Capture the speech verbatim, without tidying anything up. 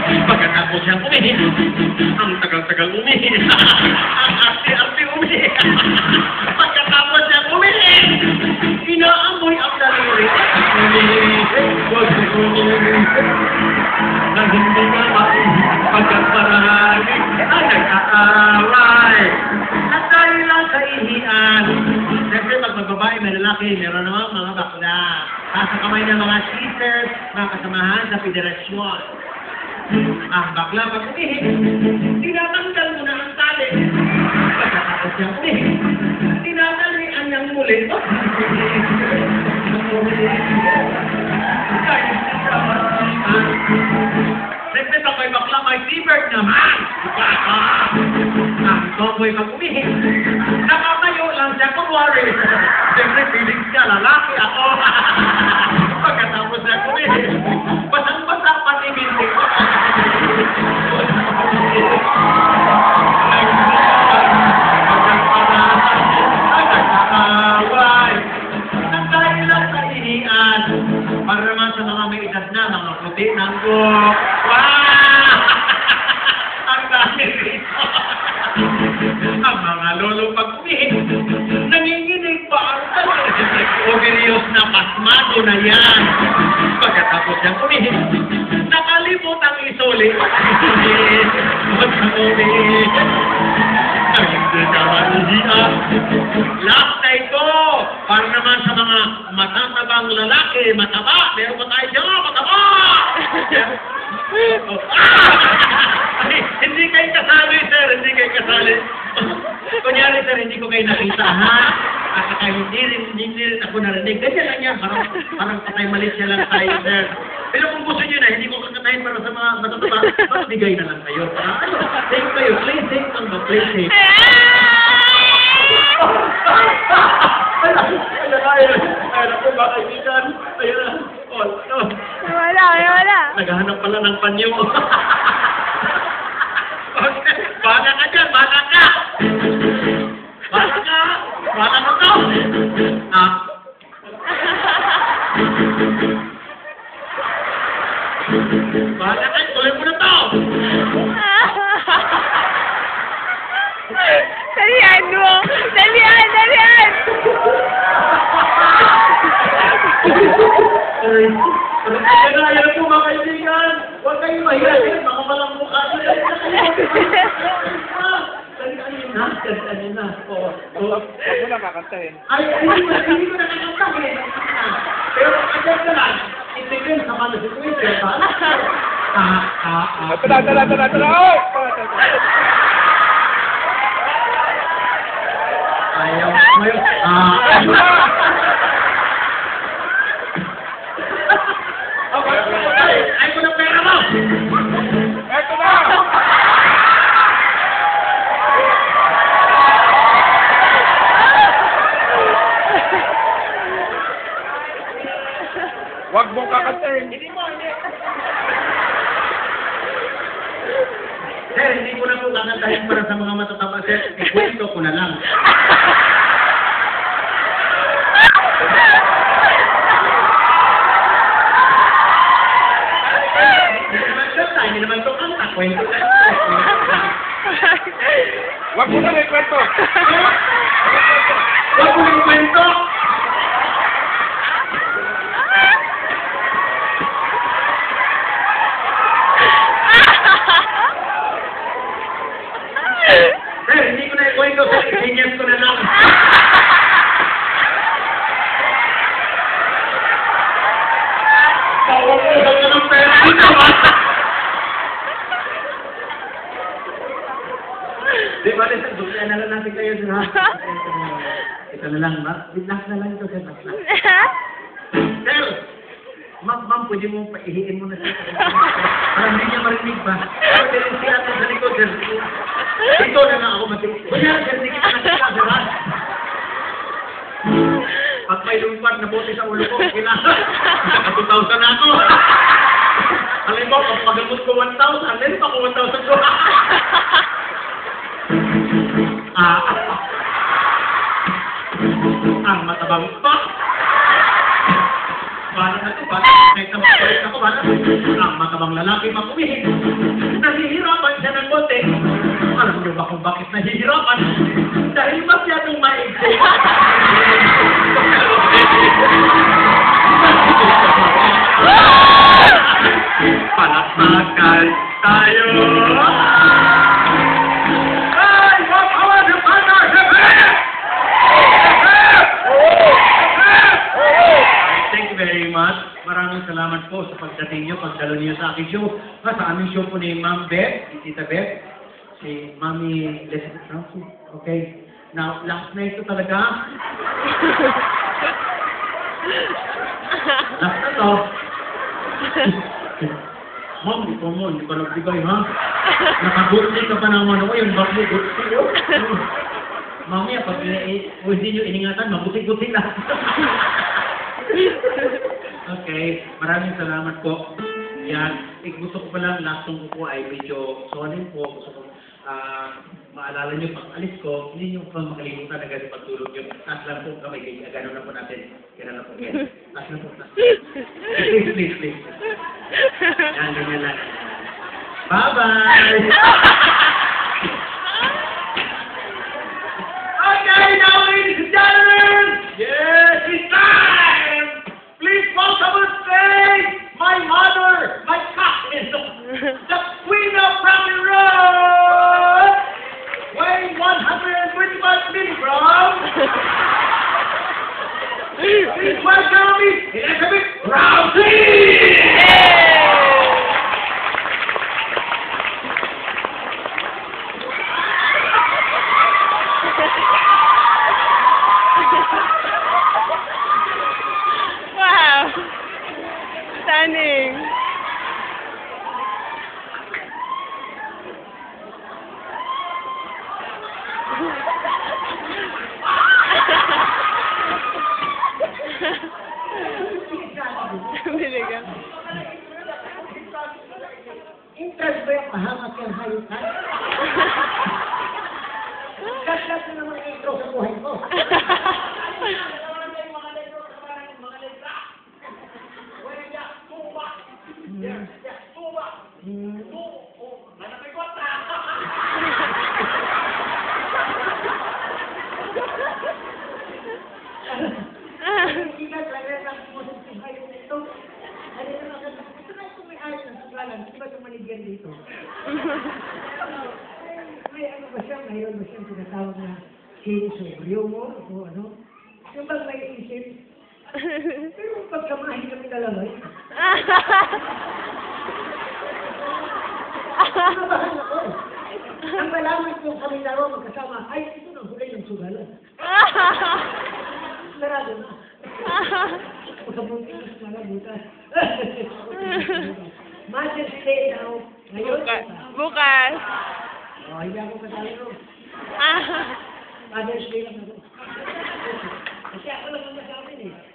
Pagkatapos siyang umihi, ang tagal-tagal umihi, ang arte-arte umihi. Pagkatapos siyang umihi, inaamoy ang daliri. Umihi, huwag na umihi. Na hindi nga maihi, pagkat marami ang nag-aaway. At dahil lang sa ihian, siyempre pag magbabae, may lalaki, meron naman mga bakla. Nasa kamay ng mga sisters, mga kasamahan sa federasyon. Ang bakla pag umihi, tinatanggal mo na ang tali. Pagkatapos niyang umihi, tinatalian niyang muli. Siyempre pag may bakla, may t-bird naman. Ang tomboy pag umihi, nakatayo lang siya kumwari. Siyempre feelings niya, lalaki ako. Pagkatapos niya umihi, basang-basa patimindi ko. Para naman sa mga may edad na, mga puti ng buhok. Wow! Ang dami rito. Ang mga lolo pag umihi, nanginginig pa ang obvious na pasmado na yan. Pagkatapos niyang umihi, nakalimot ang isoli. Huwag na umihi. Ang hindi ka manihiya. Last na ito, para naman sa mga matatabang lalaki, mataba. Meron pa tayo dyan, mataba! Ay, hindi kayo kasali, sir. Hindi kayo kasali. Kunyari, sir, hindi ko kayo nakita, ha? At saka hindi rin, hindi rin ako narinig. Ganyan lang yan. Parang, parang patay malis siya lang tayo, sir. Pero kung gusto nyo na, hindi ko kakatayin para sa mga matataba, magbigay na lang kayo. Parang, ano, take kayo. Play safe lang ba? Play safe. Ayan, ayan, ayan ako ba kaibigan? Ayan na. Oh, oh. Wala, wala. Naghahanap pala ng panyo. Okay, bahala ka dyan, bahala ka. Bahala ka. Bahala mo to. Ah. Bahala ka, tuloy mo na to. Dalian mo! Dalian! Dalian! Ay, ayan na, ayan po mga kaibigan. Huwag kayong mahirapin, mga malang mukha. Dalian na, dalian na. Huwag mo lang kakantahin. Ay, hindi ko, hindi ko nakakantahin. Pero agad ka lang, itigil sa mga situation, ba? Ah, ah, ah. Tala, tala, tala, tala! Oh! Ayaw, ayaw. Ah, ayaw. Ay, ay ko na pera mo! Eto na! Huwag mong kakantahin. Hindi mo, hindi. Sir, hindi ko na po kakantahin para sa mga matataba, sir. Ikwento ko na lang. Hindi naman kanta, hindi naman ito kanta. Kwento ka. Huwag mo na may kwento. Huwag mo yung kwento! Sir, hindi ko na ikwento, sir. Ikinyas ko na lang. Tawag ko sa ganun pera dito, ha? Di ba, sir, dukyan na lang natin kayo, sir, ha? Ito na lang, ba? Last na lang ito, sir. Last na. Sir! Ma'am, ma'am, pwede mo paihiin mo na siya. Para hindi niya marinig ba? Pwede rin siya natin sa likod, sir. Ito na lang ako matinig. Kunyari, sir, hindi kita nakita, sir, ha? Pag may lumpat na bote sa ulo ko, kailangan. Naka two thousand na ako. Alam mo, pag pagamot ko one thousand, meron pa ko one thousand ko. Ah, ang matabang pa. bala na ito, bala. May tamang ako, bala. Ang matabang lalaki makumihin. Nahihirapan siya ng bote. Alam niyo ba kung bakit nahihirapan? Dahil masyadong maigsi. Palakpakan tayo! Ay! Mapawa si Pata! Thank you very much. Maraming salamat po sa pagdating niyo, pagdalo niyo sa aking show. Ah, sa aming show po ni Ma'am Beth, si Tita Beth, si Mami Leslie Francis. Okay. Now, last na ito talaga. Last na to. Ma'am, ikaw mo, hindi ka nagbigay, ha? Nakagutsi ka pa naman ako, yung bag mo, gutsi, oh. Mamaya, pag eh, kung hindi nyo iningatan, mabuti-buti lang. Okay, maraming salamat po. Yan, eh, gusto ko pa lang, last song ko po ay medyo solid po. Gusto ko, ah, maalala nyo, pag alis ko, hindi nyo pa makalimutan na gano'n pagtulog nyo. Taas lang po kami, kaya gano'n na po natin. Kaya na po, kaya. Taas lang po, taas. Please, please, please. Yan, ganyan lang. Bye-bye! Okay, now, ladies and gentlemen, yes, it's time! Please welcome on stage my mother, my cousin, the queen of Brown Road, weighing one hundred twenty-five milligrams. Please welcome me, Elizabeth Rousey! Wow! Stunning! Biligan. Interest ba yung mahangat yung hayutan? Kaskas na naman yung intro sa buhay ko. Hindi ka talaga lang kumusin sa hayot nito. Ano naman ka, ito na ito may ayos ng suglalan. Di ba tumaligyan dito? May ano ba siya? Mayroon ba siyang tinatawag na sinusobrio mo? O ano? Yung bang may isip? Pero pagkamahin kami dalawa yun. Nabahan ako. Ang malaman kong kami dalawa magkasama, ay, ito na hulay ng sugalan. Sarado na. Pagkabuti mas malabutas. Mother's Day now. Ngayon. Bukas. Bukas. Oh, hindi ako kasali ko. Ah. Mother's Day lang ako. Kasi ako lang ang nasabi eh.